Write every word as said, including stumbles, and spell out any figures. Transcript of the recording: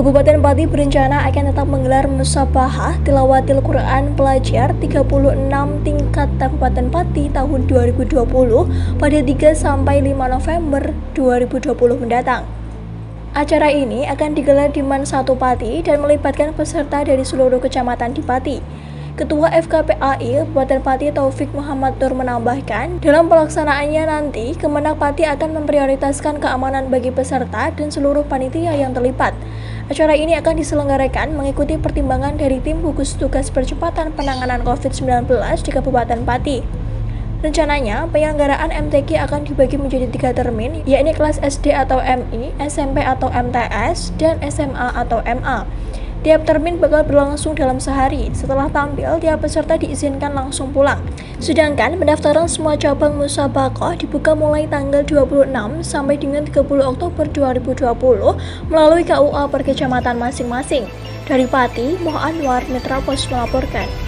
Kabupaten Pati berencana akan tetap menggelar musabahah tilawatil Quran pelajar tiga puluh enam tingkat Kabupaten Pati tahun dua ribu dua puluh pada tiga sampai lima November dua ribu dua puluh mendatang. Acara ini akan digelar di Man satu Pati dan melibatkan peserta dari seluruh kecamatan di Pati. Ketua F K P A I Kabupaten Pati Taufik Muhammad Nur menambahkan, dalam pelaksanaannya nanti Kemenak Pati akan memprioritaskan keamanan bagi peserta dan seluruh panitia yang terlibat. Acara ini akan diselenggarakan mengikuti pertimbangan dari tim gugus tugas percepatan penanganan covid sembilan belas di Kabupaten Pati. Rencananya, penyelenggaraan M T Q akan dibagi menjadi tiga termin, yakni kelas S D atau M I, S M P atau M T S, dan S M A atau M A. Tiap termin bakal berlangsung dalam sehari. Setelah tampil, tiap peserta diizinkan langsung pulang. Sedangkan pendaftaran semua cabang musabaqah dibuka mulai tanggal dua puluh enam sampai dengan tiga puluh Oktober dua ribu dua puluh melalui K U A per kecamatan masing-masing. Dari Pati, Moh Anwar, Mitra Pos melaporkan.